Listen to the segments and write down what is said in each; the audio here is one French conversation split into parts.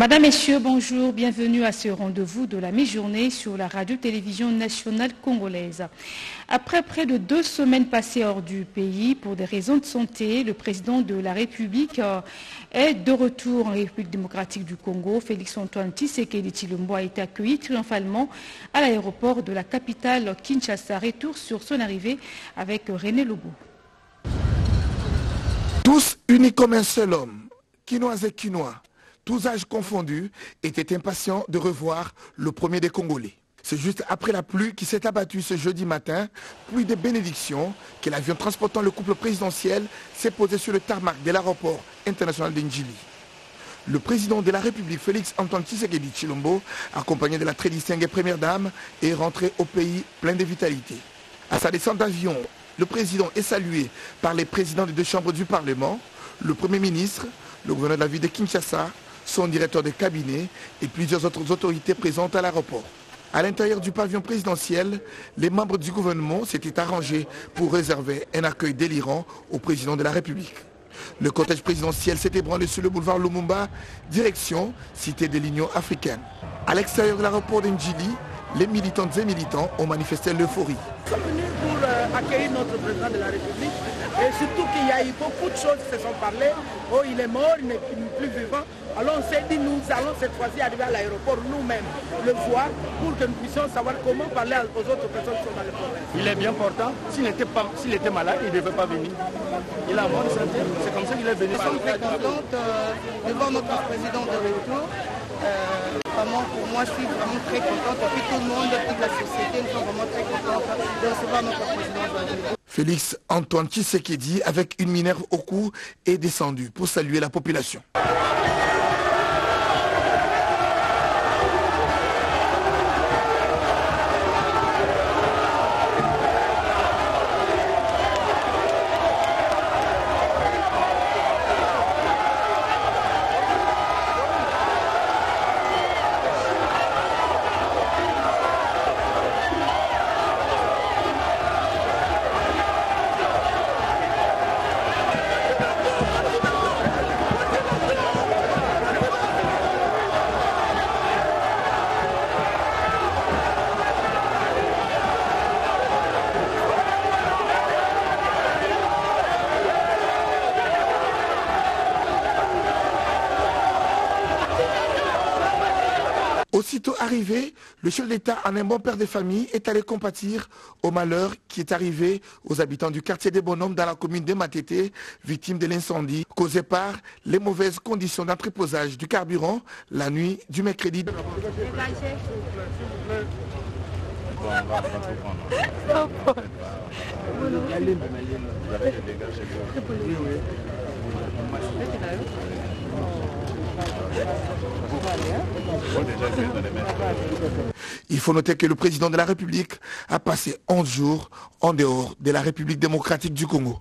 Madame, Messieurs, bonjour, bienvenue à ce rendez-vous de la mi-journée sur la radio-télévision nationale congolaise. Après près de 2 semaines passées hors du pays pour des raisons de santé, le président de la République est de retour en République démocratique du Congo. Félix-Antoine Tshisekedi Tshilombo a été accueilli triomphalement à l'aéroport de la capitale Kinshasa. Retour sur son arrivée avec René Lobo. Tous unis comme un seul homme, Quinois et Quinois, tous âges confondus, étaient impatients de revoir le premier des Congolais. C'est juste après la pluie qui s'est abattue ce jeudi matin, pluie de bénédictions, que l'avion transportant le couple présidentiel s'est posé sur le tarmac de l'aéroport international de Njili. Le président de la République, Félix-Antoine Tshisekedi Tshilombo, accompagné de la très distinguée première dame, est rentré au pays plein de vitalité. À sa descente d'avion, le président est salué par les présidents des 2 chambres du Parlement, le Premier ministre, le gouverneur de la ville de Kinshasa, son directeur de cabinet et plusieurs autres autorités présentes à l'aéroport. À l'intérieur du pavillon présidentiel, les membres du gouvernement s'étaient arrangés pour réserver un accueil délirant au président de la République. Le cortège présidentiel s'est ébranlé sur le boulevard Lumumba, direction Cité de l'Union africaine. À l'extérieur de l'aéroport d'Njili, les militantes et militants ont manifesté l'euphorie. Nous sommes venus pour accueillir notre président de la République et surtout qu'il y a eu beaucoup de choses qui se sont parlées. Oh, il est mort, il n'est plus vivant. Alors on s'est dit, nous allons cette fois-ci arriver à l'aéroport nous-mêmes, le voir, pour que nous puissions savoir comment parler aux autres personnes qui sont dans le problème. Il est bien portant. S'il était malade, il ne devait pas venir. Il a bonne santé. C'est comme ça qu'il est venu. Nous sommes très contents de voir notre président de retour. Vraiment, pour moi, je suis vraiment très contente. Et puis tout le monde, toute la société, nous sommes vraiment très contents de recevoir notre président de retour. Félix-Antoine Tshisekedi, avec une minerve au cou, est descendu pour saluer la population. Aussitôt arrivé, le chef d'État, en un bon père de famille, est allé compatir au malheur qui est arrivé aux habitants du quartier des Bonhommes dans la commune de Matete, victimes de l'incendie causé par les mauvaises conditions d'entreposage du carburant la nuit du mercredi. Il faut noter que le président de la République a passé 11 jours en dehors de la République démocratique du Congo.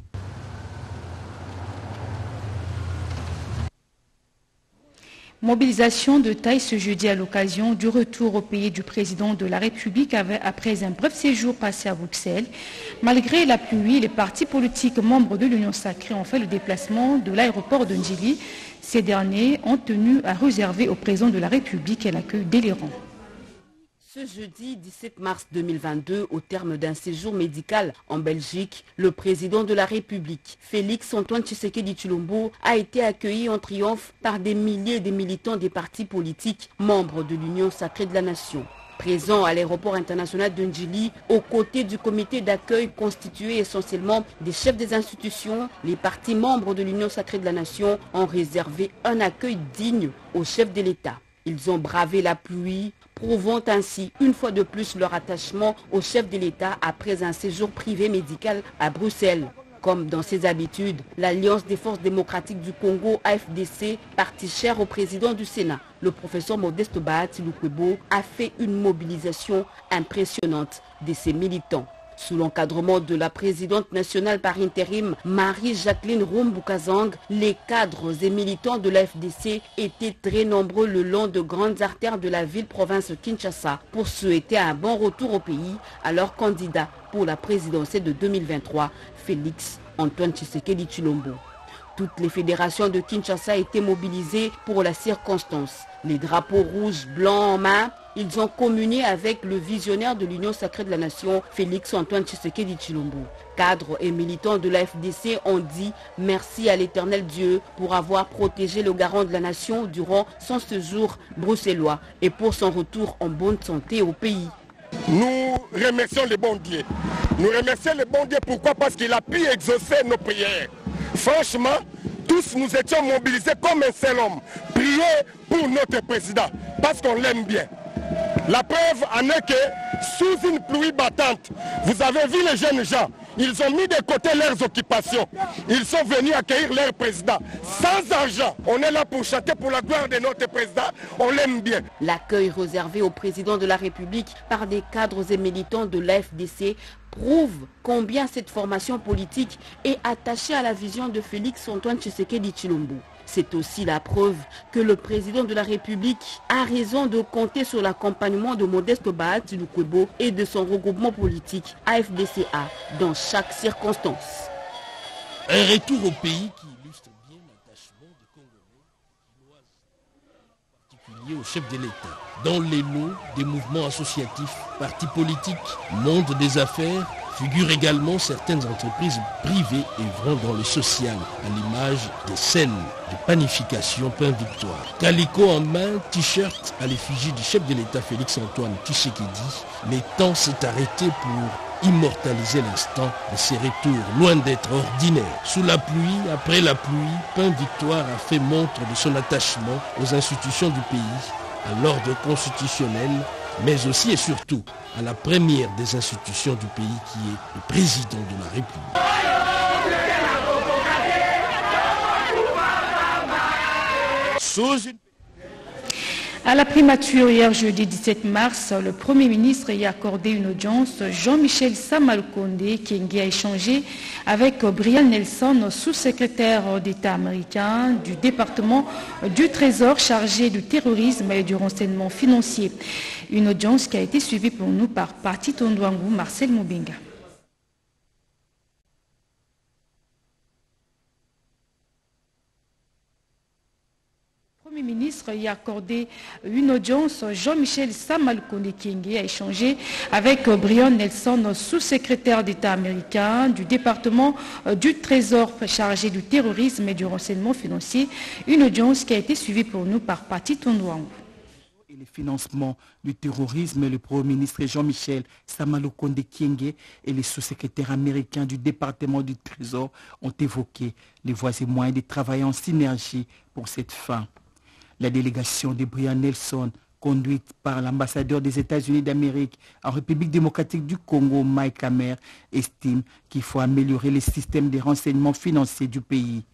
Mobilisation de taille ce jeudi à l'occasion du retour au pays du président de la République après un bref séjour passé à Bruxelles. Malgré la pluie, les partis politiques membres de l'Union sacrée ont fait le déplacement de l'aéroport de Njili. Ces derniers ont tenu à réserver au président de la République un accueil délirant. Ce jeudi 17 mars 2022, au terme d'un séjour médical en Belgique, le président de la République, Félix-Antoine Tshisekedi Tshilombo, a été accueilli en triomphe par des milliers de militants des partis politiques membres de l'Union sacrée de la Nation. Présent à l'aéroport international de Njili, aux côtés du comité d'accueil constitué essentiellement des chefs des institutions, les partis membres de l'Union sacrée de la Nation ont réservé un accueil digne au chef de l'État. Ils ont bravé la pluie, prouvant ainsi une fois de plus leur attachement au chef de l'État après un séjour privé médical à Bruxelles. Comme dans ses habitudes, l'Alliance des forces démocratiques du Congo, AFDC, parti cher au président du Sénat, le professeur Modeste Bahati Lukwebo, a fait une mobilisation impressionnante de ses militants. Sous l'encadrement de la présidente nationale par intérim, Marie-Jacqueline Rumboukazang, les cadres et militants de la FDC étaient très nombreux le long de grandes artères de la ville-province Kinshasa pour souhaiter un bon retour au pays à leur candidat pour la présidentielle de 2023, Félix-Antoine Tshisekedi Tshilombo. Toutes les fédérations de Kinshasa étaient mobilisées pour la circonstance. Les drapeaux rouges, blancs en main, ils ont communié avec le visionnaire de l'Union sacrée de la Nation, Félix Antoine Tshisekedi Tshilombo. Cadres et militants de la FDC ont dit merci à l'Éternel Dieu pour avoir protégé le garant de la nation durant son séjour bruxellois et pour son retour en bonne santé au pays. Nous remercions le bon Dieu. Nous remercions le bon Dieu pourquoi? Parce qu'il a pu exaucer nos prières. Franchement, tous nous étions mobilisés comme un seul homme. Prier pour notre président parce qu'on l'aime bien. La preuve en est que sous une pluie battante, vous avez vu les jeunes gens, ils ont mis de côté leurs occupations. Ils sont venus accueillir leur président. Sans argent, on est là pour chanter pour la gloire de notre président, on l'aime bien. L'accueil réservé au président de la République par des cadres et militants de l'AFDC prouve combien cette formation politique est attachée à la vision de Félix Antoine Tshisekedi Tshilombo. C'est aussi la preuve que le président de la République a raison de compter sur l'accompagnement de Modeste Bahati Lukwebo et de son regroupement politique AFDCA dans chaque circonstance. Un retour au pays qui illustre bien l'attachement des Congolais, en particulier au chef de l'État. Dans les lots des mouvements associatifs, partis politiques, monde des affaires, figurent également certaines entreprises privées œuvrant dans le social, à l'image des scènes de panification Pain Victoire. Calico en main, t-shirt à l'effigie du chef de l'État Félix Antoine Tshisekedi, le temps s'est arrêté pour immortaliser l'instant de ses retours, loin d'être ordinaires. Sous la pluie, après la pluie, Pain Victoire a fait montre de son attachement aux institutions du pays, à l'ordre constitutionnel, mais aussi et surtout à la première des institutions du pays qui est le président de la République. À la primature, hier jeudi 17 mars, le Premier ministre y a accordé une audience. Jean-Michel Samalukonde Kyenge a échangé avec Brian Nelson, sous-secrétaire d'État américain du département du Trésor chargé du terrorisme et du renseignement financier. Une audience qui a été suivie pour nous par Pati Tondouangou, Marcel Moubinga. Le Premier ministre y a accordé une audience. Jean-Michel Samalukonde Kyenge a échangé avec Brian Nelson, sous-secrétaire d'État américain du département du Trésor chargé du terrorisme et du renseignement financier. Une audience qui a été suivie pour nous par Pati Tondouangou. Et le financement du terrorisme, le Premier ministre Jean-Michel Samalukonde Kyenge et les sous-secrétaires américains du département du Trésor ont évoqué les voies et moyens de travailler en synergie pour cette fin. La délégation de Brian Nelson, conduite par l'ambassadeur des États-Unis d'Amérique en République démocratique du Congo, Mike Hammer, estime qu'il faut améliorer les systèmes de renseignement financier du pays.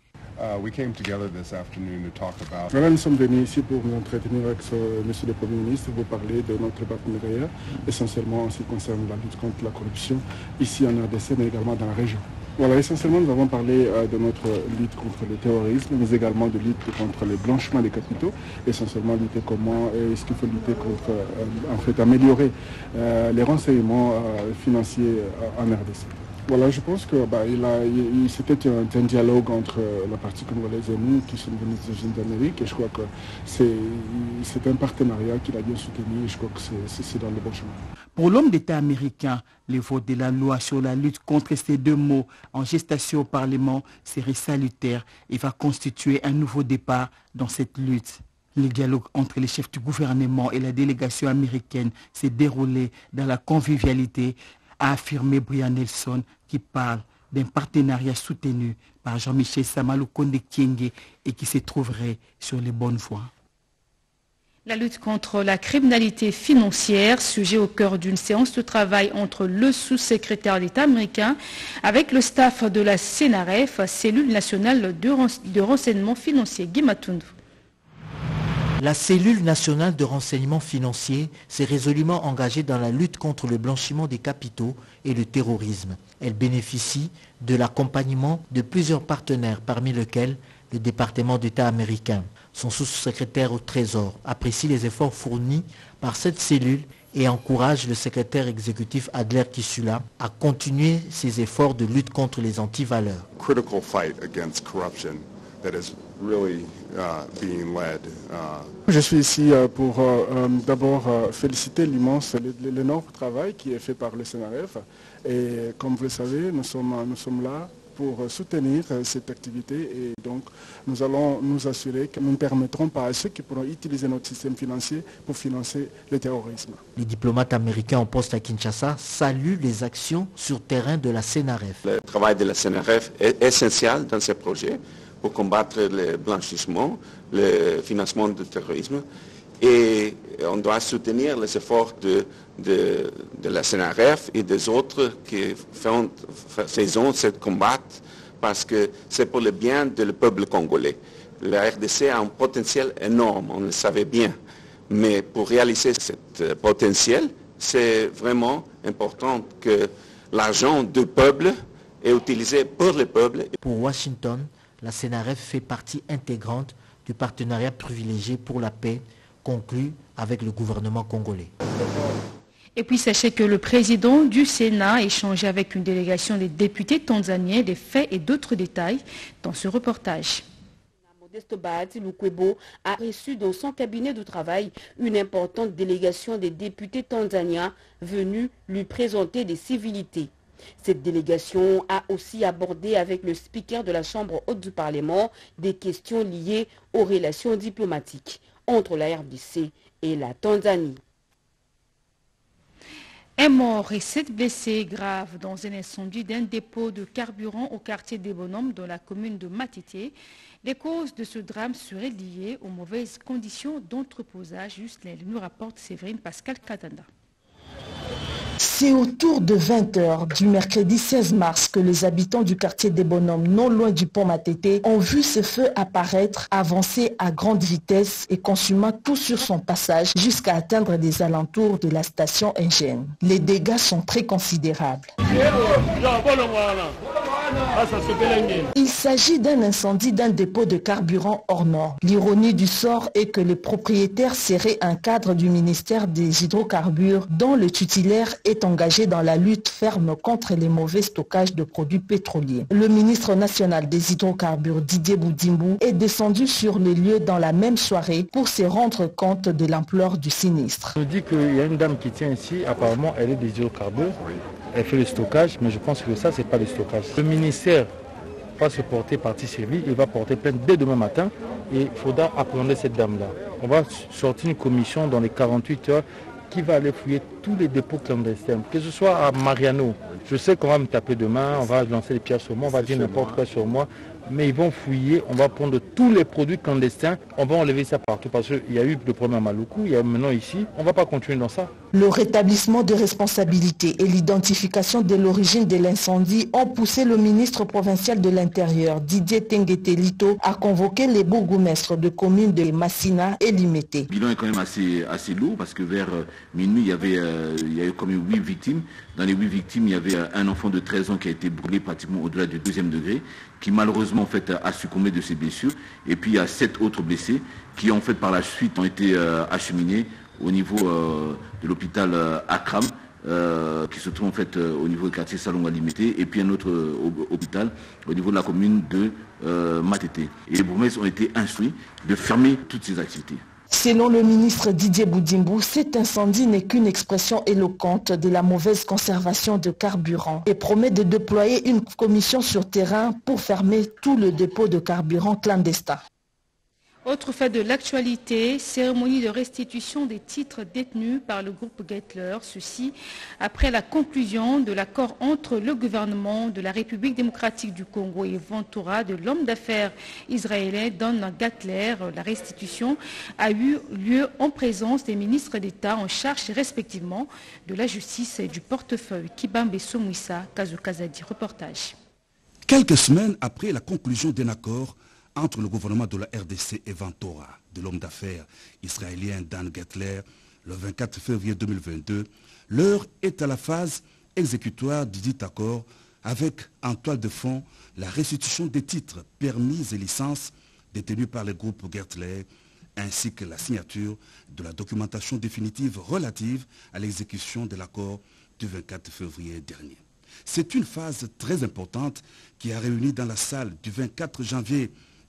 Nous sommes venus ici pour nous entretenir avec monsieur le Premier ministre, vous parler de notre partenariat, essentiellement en ce qui concerne la lutte contre la corruption, ici en RDC, mais également dans la région. Voilà, essentiellement, nous avons parlé de notre lutte contre le terrorisme, mais également de lutte contre le blanchiment des capitaux, essentiellement lutter comment est-ce qu'il faut lutter contre, améliorer les renseignements financiers en RDC. Voilà, je pense que c'était un dialogue entre la partie congolaise et nous qui sommes venus des États-Unis d'Amérique, et je crois que c'est un partenariat qu'il a bien soutenu, et je crois que c'est dans le bon chemin. Pour l'homme d'État américain, le vote de la loi sur la lutte contre ces deux maux en gestation au Parlement serait salutaire et va constituer un nouveau départ dans cette lutte. Le dialogue entre les chefs du gouvernement et la délégation américaine s'est déroulé dans la convivialité, a affirmé Brian Nelson, qui parle d'un partenariat soutenu par Jean-Michel Samalukonde Kyenge et qui se trouverait sur les bonnes voies. La lutte contre la criminalité financière, sujet au cœur d'une séance de travail entre le sous-secrétaire d'État américain avec le staff de la CNRF, cellule nationale de renseignement financier. Guy Matundu. La cellule nationale de renseignement financier s'est résolument engagée dans la lutte contre le blanchiment des capitaux et le terrorisme. Elle bénéficie de l'accompagnement de plusieurs partenaires, parmi lesquels le département d'État américain. Son sous-secrétaire au Trésor apprécie les efforts fournis par cette cellule et encourage le secrétaire exécutif Adler Kissula à continuer ses efforts de lutte contre les antivaleurs. Critical fight against corruption that is really being led. Je suis ici pour d'abord féliciter l'énorme travail qui est fait par le CNRF. Et comme vous le savez, nous sommes là pour soutenir cette activité et donc nous allons nous assurer que nous ne permettrons pas à ceux qui pourront utiliser notre système financier pour financer le terrorisme. Les diplomates américains en poste à Kinshasa saluent les actions sur terrain de la CNRF. Le travail de la CNRF est essentiel dans ces projets pour combattre le blanchissement, le financement du terrorisme. Et on doit soutenir les efforts de la CNRF et des autres qui faisons ce combat parce que c'est pour le bien du peuple congolais. La RDC a un potentiel énorme, on le savait bien. Mais pour réaliser ce potentiel, c'est vraiment important que l'argent du peuple est utilisé pour le peuple. Pour Washington, la CNRF fait partie intégrante du partenariat privilégié pour la paix conclu avec le gouvernement congolais. Et puis sachez que le président du Sénat a échangé avec une délégation des députés tanzaniens des faits et d'autres détails dans ce reportage. Modeste Bahati Lukwebo a reçu dans son cabinet de travail une importante délégation des députés tanzaniens venus lui présenter des civilités. Cette délégation a aussi abordé avec le speaker de la Chambre haute du Parlement des questions liées aux relations diplomatiques entre la RDC et la Tanzanie. Un mort et 7 blessés graves dans un incendie d'un dépôt de carburant au quartier des Bonhommes dans la commune de Matete. Les causes de ce drame seraient liées aux mauvaises conditions d'entreposage. Juste là, nous rapporte Séverine Pascal Katanda. C'est autour de 20 h du mercredi 16 mars que les habitants du quartier des Bonhommes, non loin du pont Matete, ont vu ce feu apparaître, avancer à grande vitesse et consumant tout sur son passage jusqu'à atteindre les alentours de la station Engène. Les dégâts sont très considérables. Il s'agit d'un incendie d'un dépôt de carburant hors norme. L'ironie du sort est que le propriétaire serait un cadre du ministère des hydrocarbures dont le tutélaire est engagé dans la lutte ferme contre les mauvais stockages de produits pétroliers. Le ministre national des hydrocarbures Didier Boudimbu est descendu sur les lieux dans la même soirée pour se rendre compte de l'ampleur du sinistre. On dit qu'il y a une dame qui tient ici, apparemment elle est des hydrocarbures. Elle fait le stockage, mais je pense que ça, c'est pas le stockage. Le ministère va se porter partie civile, il va porter plainte dès demain matin et il faudra appréhender cette dame-là. On va sortir une commission dans les 48 heures qui va aller fouiller tous les dépôts clandestins, que ce soit à Mariano. Je sais qu'on va me taper demain, on va lancer les pierres sur moi, on va dire n'importe quoi sur moi, mais ils vont fouiller, on va prendre tous les produits clandestins, on va enlever ça partout parce qu'il y a eu le problème à Maluku, il y a maintenant ici, on ne va pas continuer dans ça. Le rétablissement de responsabilités et l'identification de l'origine de l'incendie ont poussé le ministre provincial de l'Intérieur, Didier Tengetelito, à convoquer les bourgmestres de communes de Massina et Limete. Le bilan est quand même assez lourd parce que vers minuit, il y a eu quand même 8 victimes. Dans les 8 victimes, il y avait un enfant de 13 ans qui a été brûlé pratiquement au-delà du 2e degré, qui malheureusement en fait, a succombé de ses blessures. Et puis il y a 7 autres blessés qui en fait par la suite ont été acheminés au niveau de l'hôpital Akram, qui se trouve en fait au niveau du quartier Salonga Limité, et puis un autre hôpital au niveau de la commune de Matete. Et les bourgmestres ont été instruits de fermer toutes ces activités. Selon le ministre Didier Boudimbu, cet incendie n'est qu'une expression éloquente de la mauvaise conservation de carburant et promet de déployer une commission sur terrain pour fermer tout le dépôt de carburant clandestin. Autre fait de l'actualité, cérémonie de restitution des titres détenus par le groupe Gettler. Ceci après la conclusion de l'accord entre le gouvernement de la République démocratique du Congo et Ventura de l'homme d'affaires israélien Don Gettler. La restitution a eu lieu en présence des ministres d'État en charge respectivement de la justice et du portefeuille. Kibambe Somouissa, Kazukazadi, reportage. Quelques semaines après la conclusion d'un accord entre le gouvernement de la RDC et Ventura, de l'homme d'affaires israélien Dan Gettler, le 24 février 2022, l'heure est à la phase exécutoire du dit accord avec en toile de fond la restitution des titres, permis et licences détenus par le groupe Gettler, ainsi que la signature de la documentation définitive relative à l'exécution de l'accord du 24 février dernier. C'est une phase très importante qui a réuni dans la salle du 24 janvier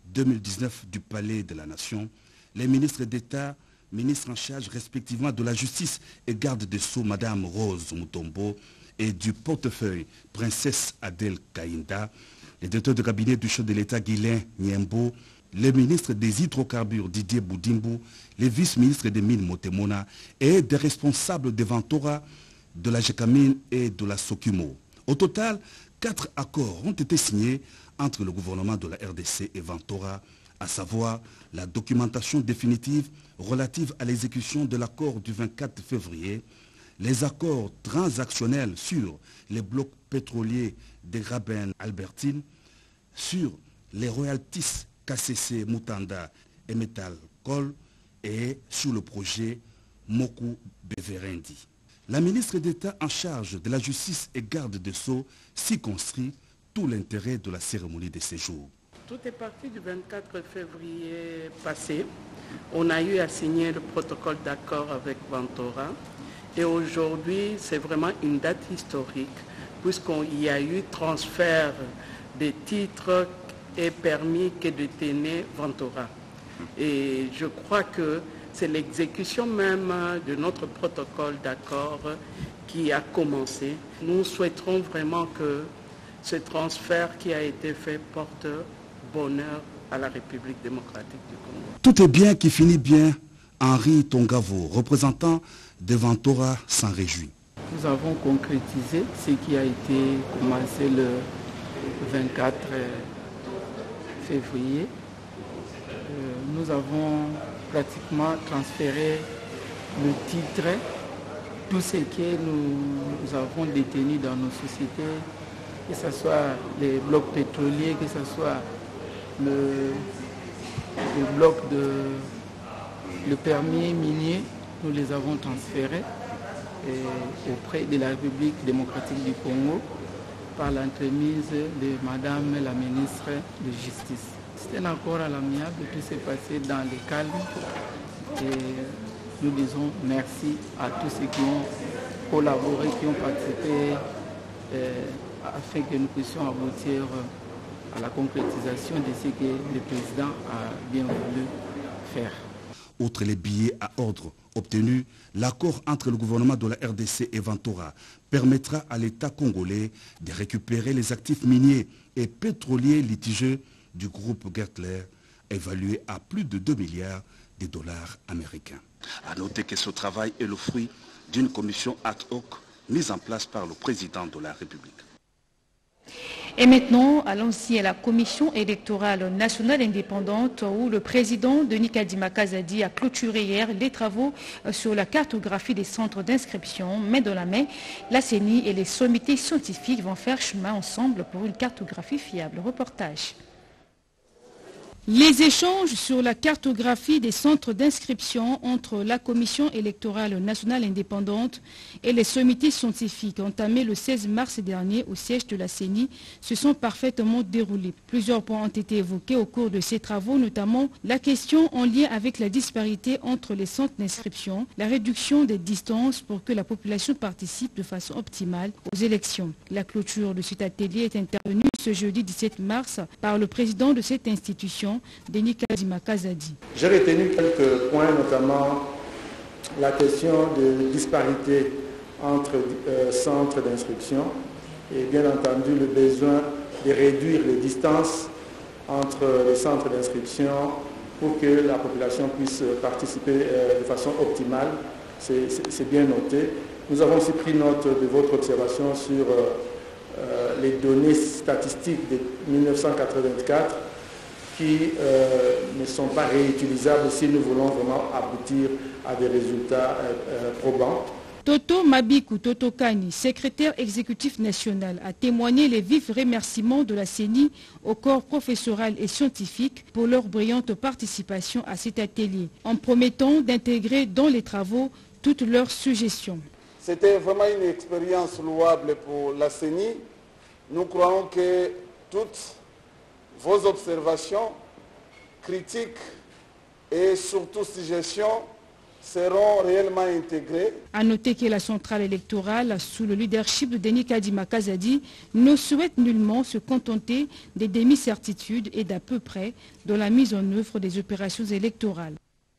2019 du Palais de la Nation, les ministres d'État, ministres en charge respectivement de la justice et garde des Sceaux, Madame Rose Mutombo, et du portefeuille Princesse Adèle Kaïnda, les directeurs de cabinet du chef de l'État Guilain Niembo, les ministres des hydrocarbures Didier Boudimbo, les vice-ministres des mines Motemona et des responsables des Ventora, de la Gécamine et de la Sokimo. Au total, 4 accords ont été signés entre le gouvernement de la RDC et Ventora, à savoir la documentation définitive relative à l'exécution de l'accord du 24 février, les accords transactionnels sur les blocs pétroliers des Graben-Albertine, sur les royalties KCC Mutanda et Metal Col et sur le projet Moku Beverendi. La ministre d'État en charge de la justice et garde des Sceaux circonscrit tout l'intérêt de la cérémonie de séjour. Tout est parti du 24 février passé. On a eu à signer le protocole d'accord avec Ventora. Et aujourd'hui, c'est vraiment une date historique, puisqu'il y a eu transfert des titres et permis que détenait Ventora. Et je crois que c'est l'exécution même de notre protocole d'accord qui a commencé. Nous souhaiterons vraiment que ce transfert qui a été fait porte bonheur à la République démocratique du Congo. Tout est bien qui finit bien. Henri Tongavo, représentant de Ventora, s'en réjouit. Nous avons concrétisé ce qui a été commencé le 24 février. Nous avons pratiquement transféré le titre, tout ce que nous avons détenu dans nos sociétés, que ce soit les blocs pétroliers, que ce soit le bloc le permis minier, nous les avons transférés auprès de la République démocratique du Congo par l'entremise de Madame la ministre de Justice. C'est un accord à l'amiable, tout s'est passé dans le calme et nous disons merci à tous ceux qui ont collaboré, qui ont participé afin que nous puissions aboutir à la concrétisation de ce que le président a bien voulu faire. Outre les billets à ordre obtenus, l'accord entre le gouvernement de la RDC et Ventora permettra à l'État congolais de récupérer les actifs miniers et pétroliers litigieux du groupe Gertler, évalués à plus de 2 milliards de dollars américains. À noter que ce travail est le fruit d'une commission ad hoc mise en place par le président de la République. Et maintenant, allons-y à la commission électorale nationale indépendante où le président Denis Kadima Kazadi a clôturé hier les travaux sur la cartographie des centres d'inscription. Main dans la main, la CENI et les sommités scientifiques vont faire chemin ensemble pour une cartographie fiable. Reportage. Les échanges sur la cartographie des centres d'inscription entre la Commission électorale nationale indépendante et les sommités scientifiques entamés le 16 mars dernier au siège de la CENI se sont parfaitement déroulés. Plusieurs points ont été évoqués au cours de ces travaux, notamment la question en lien avec la disparité entre les centres d'inscription, la réduction des distances pour que la population participe de façon optimale aux élections. La clôture de cet atelier est intervenue ce jeudi 17 mars par le président de cette institution, Denis Kadima Kazadi. J'ai retenu quelques points, notamment la question de disparité entre centres d'instruction et bien entendu le besoin de réduire les distances entre les centres d'inscription pour que la population puisse participer de façon optimale. C'est bien noté. Nous avons aussi pris note de votre observation sur les données statistiques de 1984 qui ne sont pas réutilisables si nous voulons vraiment aboutir à des résultats probants. Toto Mabikou Totokani, secrétaire exécutif national, a témoigné les vifs remerciements de la CENI au corps professoral et scientifique pour leur brillante participation à cet atelier, en promettant d'intégrer dans les travaux toutes leurs suggestions. C'était vraiment une expérience louable pour la CENI. Nous croyons que toutes vos observations, critiques et surtout suggestions seront réellement intégrés. A noter que la centrale électorale, sous le leadership de Denis Kadima Kazadi, ne souhaite nullement se contenter des demi-certitudes et d'à peu près dans la mise en œuvre des opérations électorales.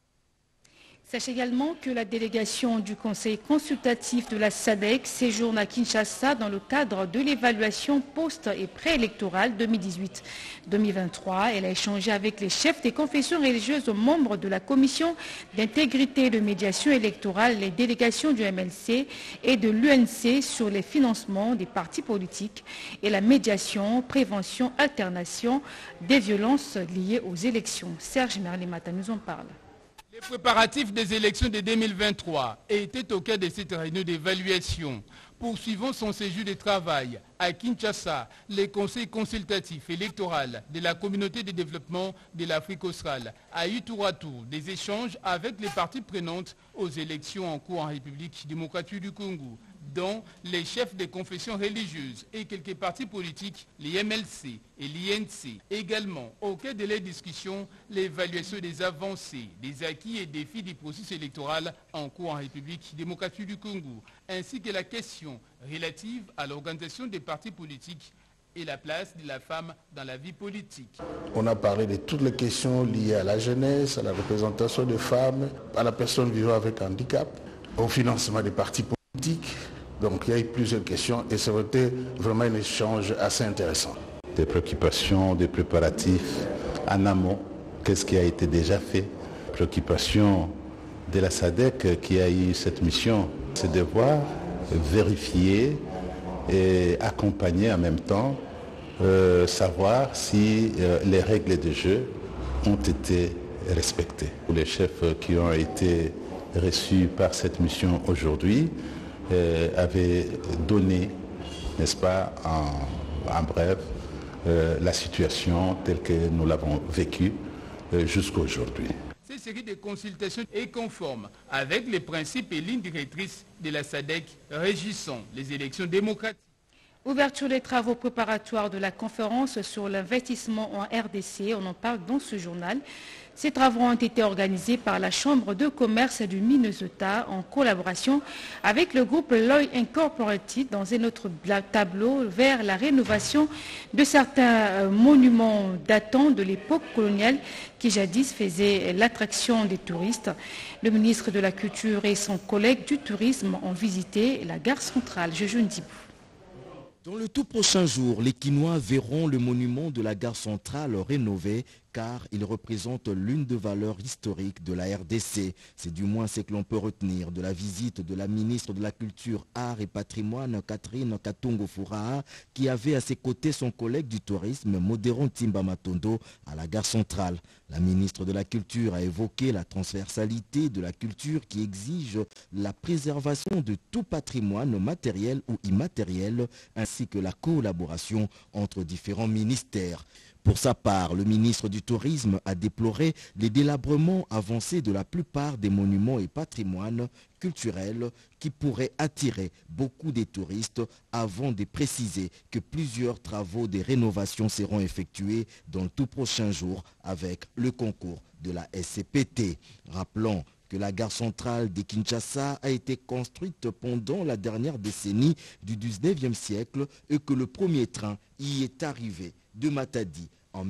Sachez également que la délégation du Conseil consultatif de la SADC séjourne à Kinshasa dans le cadre de l'évaluation post- et préélectorale 2018-2023. Elle a échangé avec les chefs des confessions religieuses membres de la Commission d'intégrité et de médiation électorale, les délégations du MLC et de l'UNC sur les financements des partis politiques et la médiation, prévention, alternation des violences liées aux élections. Serge Merlimata nous en parle. Les préparatifs des élections de 2023 étaient au cœur de cette réunion d'évaluation. Poursuivant son séjour de travail à Kinshasa, le Conseil consultatif électoral de la communauté de développement de l'Afrique australe a eu tour à tour des échanges avec les parties prenantes aux élections en cours en République démocratique du Congo, dont les chefs des confessions religieuses et quelques partis politiques, les MLC et l'INC. Également, au cœur de les discussions, l'évaluation des avancées, des acquis et défis du processus électoral en cours en République démocratique du Congo, ainsi que la question relative à l'organisation des partis politiques et la place de la femme dans la vie politique. On a parlé de toutes les questions liées à la jeunesse, à la représentation des femmes, à la personne vivant avec handicap, au financement des partis politiques. Donc il y a eu plusieurs questions et ça a été vraiment un échange assez intéressant. Des préoccupations, des préparatifs en amont, qu'est-ce qui a été déjà fait. Préoccupation de la SADC qui a eu cette mission, c'est de voir, vérifier et accompagner en même temps, savoir si les règles de jeu ont été respectées. Les chefs qui ont été reçus par cette mission aujourd'hui avaient donné, n'est-ce pas, en bref, la situation telle que nous l'avons vécue jusqu'à aujourd'hui. Cette série de consultations est conforme avec les principes et lignes directrices de la SADC régissant les élections démocratiques. Ouverture des travaux préparatoires de la conférence sur l'investissement en RDC, on en parle dans ce journal. Ces travaux ont été organisés par la Chambre de commerce du Minnesota en collaboration avec le groupe Loy Incorporated dans un autre tableau vers la rénovation de certains monuments datant de l'époque coloniale qui jadis faisaient l'attraction des touristes. Le ministre de la Culture et son collègue du tourisme ont visité la gare centrale. Jejoun Dibou. Dans le tout prochain jour, les Quinois verront le monument de la gare centrale rénové car il représente l'une des valeurs historiques de la RDC. C'est du moins ce que l'on peut retenir de la visite de la ministre de la Culture, Art et Patrimoine, Catherine Katongo-Furaha, qui avait à ses côtés son collègue du tourisme, Modéron Timba Matondo, à la gare centrale. La ministre de la Culture a évoqué la transversalité de la culture qui exige la préservation de tout patrimoine matériel ou immatériel, ainsi que la collaboration entre différents ministères. Pour sa part, le ministre du Tourisme a déploré les délabrements avancés de la plupart des monuments et patrimoines culturels qui pourraient attirer beaucoup de touristes avant de préciser que plusieurs travaux de rénovation seront effectués dans le tout prochain jour avec le concours de la SCPT. Rappelons que la gare centrale de Kinshasa a été construite pendant la dernière décennie du 19e siècle et que le premier train y est arrivé de Matadi en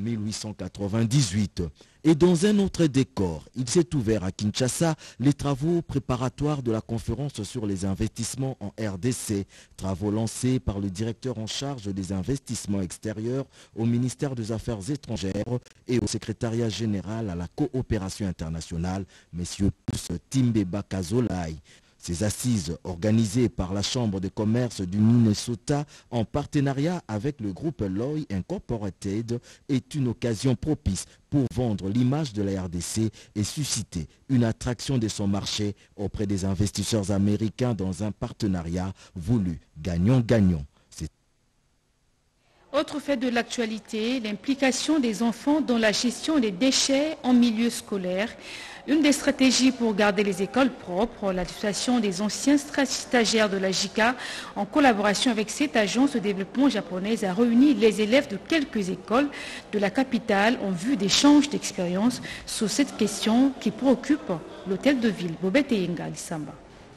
1898. Et dans un autre décor, il s'est ouvert à Kinshasa les travaux préparatoires de la conférence sur les investissements en RDC, travaux lancés par le directeur en charge des investissements extérieurs au ministère des Affaires étrangères et au secrétariat général à la coopération internationale, M. Timbeba Kazolai. Ces assises, organisées par la Chambre de commerce du Minnesota en partenariat avec le groupe Loy Incorporated, est une occasion propice pour vendre l'image de la RDC et susciter une attraction de son marché auprès des investisseurs américains dans un partenariat voulu gagnant-gagnant. Autre fait de l'actualité, l'implication des enfants dans la gestion des déchets en milieu scolaire. Une des stratégies pour garder les écoles propres, l'association des anciens stagiaires de la JICA, en collaboration avec cette agence de développement japonaise, a réuni les élèves de quelques écoles de la capitale en vue d'échanges d'expériences sur cette question qui préoccupe l'hôtel de ville. Bobette Yenga Lissamba.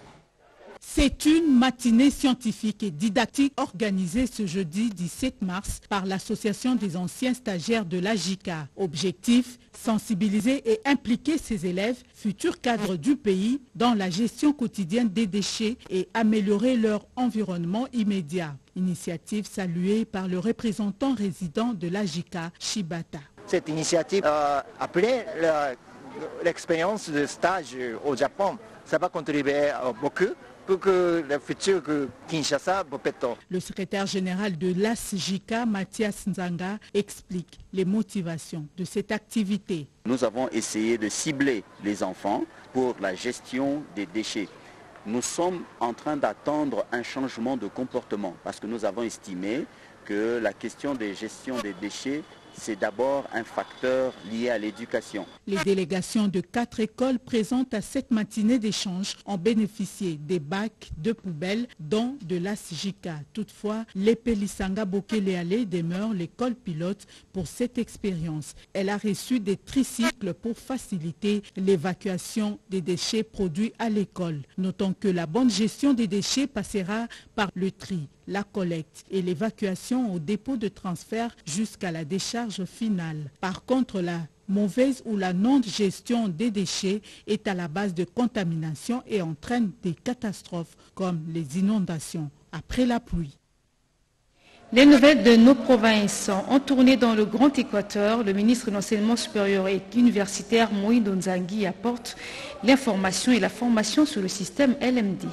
C'est une matinée scientifique et didactique organisée ce jeudi 17 mars par l'association des anciens stagiaires de la JICA. Objectif, sensibiliser et impliquer ces élèves, futurs cadres du pays, dans la gestion quotidienne des déchets et améliorer leur environnement immédiat. Initiative saluée par le représentant résident de la JICA, Shibata. Cette initiative, après l'expérience de stage au Japon, ça va contribuer beaucoup pour que le futur Kinshasa Bopeto. Le secrétaire général de l'ASJICA, Mathias Nzanga, explique les motivations de cette activité. Nous avons essayé de cibler les enfants pour la gestion des déchets. Nous sommes en train d'attendre un changement de comportement parce que nous avons estimé que la question de gestion des déchets, c'est d'abord un facteur lié à l'éducation. Les délégations de 4 écoles présentes à cette matinée d'échange ont bénéficié des bacs de poubelles, dont de l'ASJICA. Toutefois, l'Epelisanga Bokeleale demeure l'école pilote pour cette expérience. Elle a reçu des tricycles pour faciliter l'évacuation des déchets produits à l'école. Notons que la bonne gestion des déchets passera par le tri, la collecte et l'évacuation au dépôt de transfert jusqu'à la décharge finale. Par contre, la mauvaise ou la non-gestion des déchets est à la base de contamination et entraîne des catastrophes comme les inondations après la pluie. Les nouvelles de nos provinces ont tourné dans le Grand Équateur. Le ministre de l'Enseignement supérieur et universitaire Moïse Nzangi apporte l'information et la formation sur le système LMD.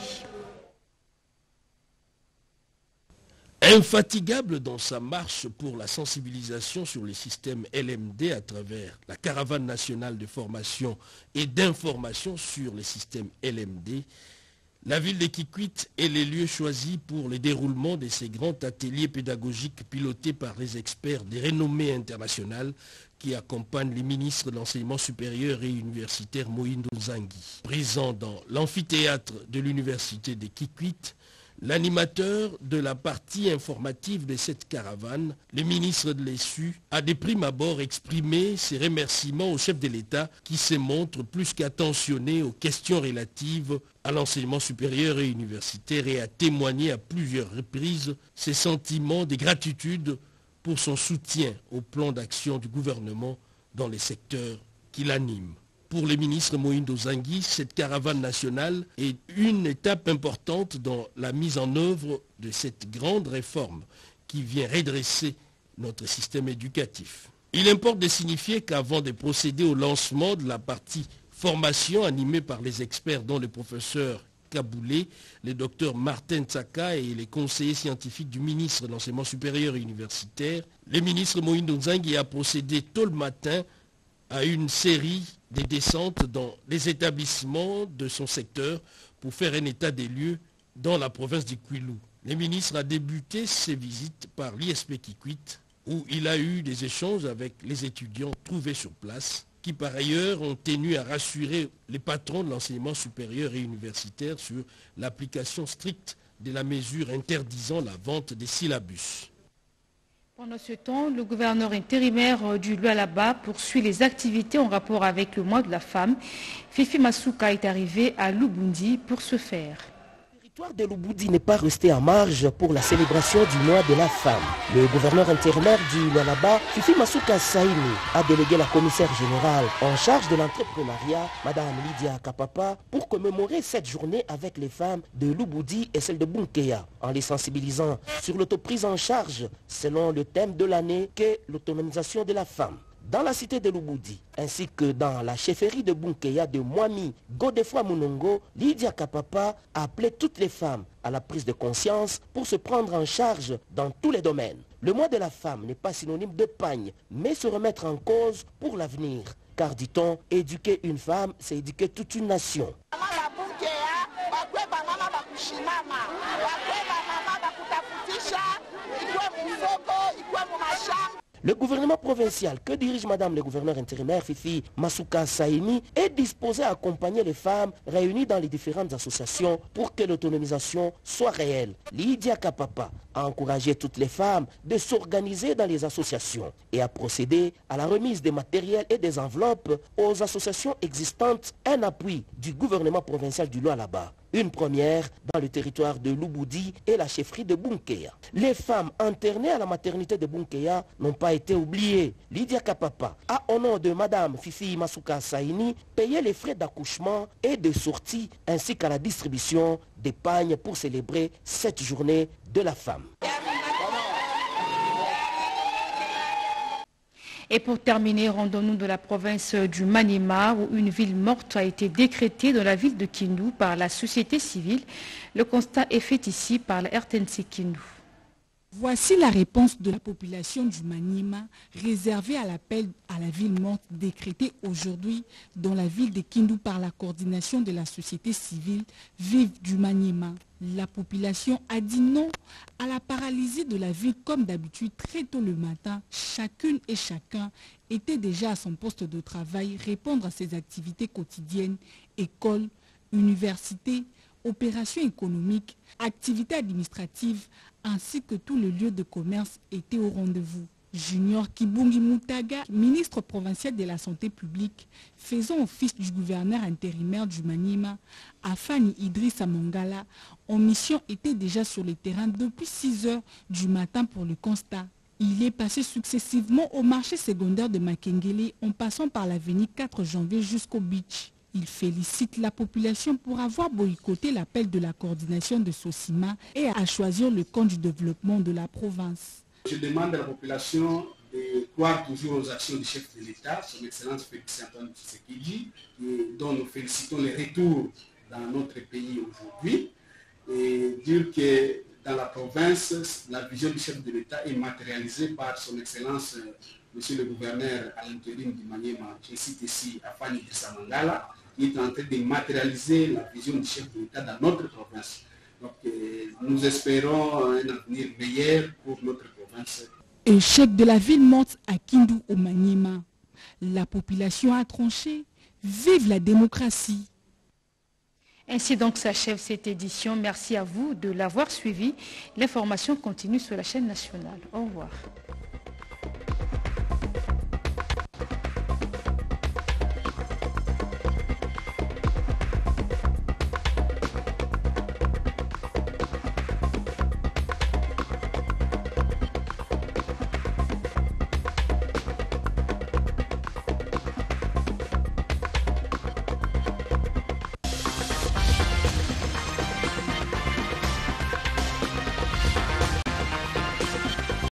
Infatigable dans sa marche pour la sensibilisation sur les systèmes LMD à travers la caravane nationale de formation et d'information sur les systèmes LMD, la ville de Kikwit est les lieux choisis pour le déroulement de ces grands ateliers pédagogiques pilotés par les experts des renommées internationales qui accompagnent les ministres de l'enseignement supérieur et universitaire Moïse Nzangi. Présent dans l'amphithéâtre de l'université de Kikwit, l'animateur de la partie informative de cette caravane, le ministre de l'ESU, a de prime abord exprimé ses remerciements au chef de l'État qui se montre plus qu'attentionné aux questions relatives à l'enseignement supérieur et universitaire et a témoigné à plusieurs reprises ses sentiments de gratitude pour son soutien au plan d'action du gouvernement dans les secteurs qui l'animent. Pour le ministre Moïse Nzangi, cette caravane nationale est une étape importante dans la mise en œuvre de cette grande réforme qui vient redresser notre système éducatif. Il importe de signifier qu'avant de procéder au lancement de la partie formation animée par les experts dont le professeur Kaboulé, le docteur Martin Tsaka et les conseillers scientifiques du ministre de l'Enseignement supérieur et universitaire, le ministre Moïse Nzangi a procédé tôt le matin à une série de descentes dans les établissements de son secteur pour faire un état des lieux dans la province du Kwilu. Le ministre a débuté ses visites par l'ISP Kikwit, où il a eu des échanges avec les étudiants trouvés sur place, qui par ailleurs ont tenu à rassurer les patrons de l'enseignement supérieur et universitaire sur l'application stricte de la mesure interdisant la vente des syllabus. Pendant ce temps, le gouverneur intérimaire du Lualaba poursuit les activités en rapport avec le mois de la femme. Fifi Masuka est arrivé à Lubudi pour ce faire. Le territoire de Lubudi n'est pas resté en marge pour la célébration du mois de la femme. Le gouverneur intérimaire du Lualaba, Fifi Masuka Saini, a délégué la commissaire générale en charge de l'entrepreneuriat, Madame Lydia Kapapa, pour commémorer cette journée avec les femmes de Lubudi et celles de Bunkeya, en les sensibilisant sur l'autoprise en charge selon le thème de l'année qu'est l'autonomisation de la femme. Dans la cité de Lubudi, ainsi que dans la chefferie de Bunkeya de Mwami, Godefroy Munongo, Lydia Kapapa a appelé toutes les femmes à la prise de conscience pour se prendre en charge dans tous les domaines. Le mois de la femme n'est pas synonyme de pagne, mais se remettre en cause pour l'avenir. Car dit-on, éduquer une femme, c'est éduquer toute une nation. Le gouvernement provincial que dirige Madame le gouverneur intérimaire Fifi Masuka Saini est disposé à accompagner les femmes réunies dans les différentes associations pour que l'autonomisation soit réelle. Lydia Kapapa a encouragé toutes les femmes de s'organiser dans les associations et a procédé à la remise des matériels et des enveloppes aux associations existantes, un appui du gouvernement provincial du Lualaba. Une première dans le territoire de Lubudi et la chefferie de Bunkeya. Les femmes internées à la maternité de Bunkeya n'ont pas été oubliées. Lydia Kapapa a, au nom de Madame Fifi Masuka Saini, payé les frais d'accouchement et de sortie ainsi qu'à la distribution des pagnes pour célébrer cette journée de la femme. Et pour terminer, rendons-nous de la province du Maniema où une ville morte a été décrétée dans la ville de Kindu par la société civile. Le constat est fait ici par la RTNC Kindu. Voici la réponse de la population du Maniema réservée à l'appel à la ville morte décrété aujourd'hui dans la ville de Kindu par la coordination de la société civile Vive du Maniema. La population a dit non à la paralysie de la ville comme d'habitude très tôt le matin. Chacune et chacun était déjà à son poste de travail, répondre à ses activités quotidiennes, école, université, opérations économiques, activités administratives, ainsi que tous les lieux de commerce étaient au rendez-vous. Junior Kibungi Mutaga, ministre provincial de la Santé publique, faisant office du gouverneur intérimaire du Maniema, Afani Idrissa Mongala, en mission était déjà sur le terrain depuis 6 heures du matin pour le constat. Il est passé successivement au marché secondaire de Makengele en passant par l'avenue 4 janvier jusqu'au beach. Il félicite la population pour avoir boycotté l'appel de la coordination de Sosima et à choisir le camp du développement de la province. Je demande à la population de croire toujours aux actions du chef de l'État, son Excellence Félix Antoine Tshisekedi, dont nous félicitons le retour dans notre pays aujourd'hui, et dire que dans la province, la vision du chef de l'État est matérialisée par son Excellence Monsieur le gouverneur à l'intérim du Maniema, je cite ici Afani Idrissa Mongala, qui est en train de matérialiser la vision du chef de l'État dans notre province. Donc nous espérons un avenir meilleur pour notre province. Échec de la ville morte à Kindu au Maniema. La population a tranché. Vive la démocratie! Ainsi donc s'achève cette édition. Merci à vous de l'avoir suivi. L'information continue sur la chaîne nationale. Au revoir.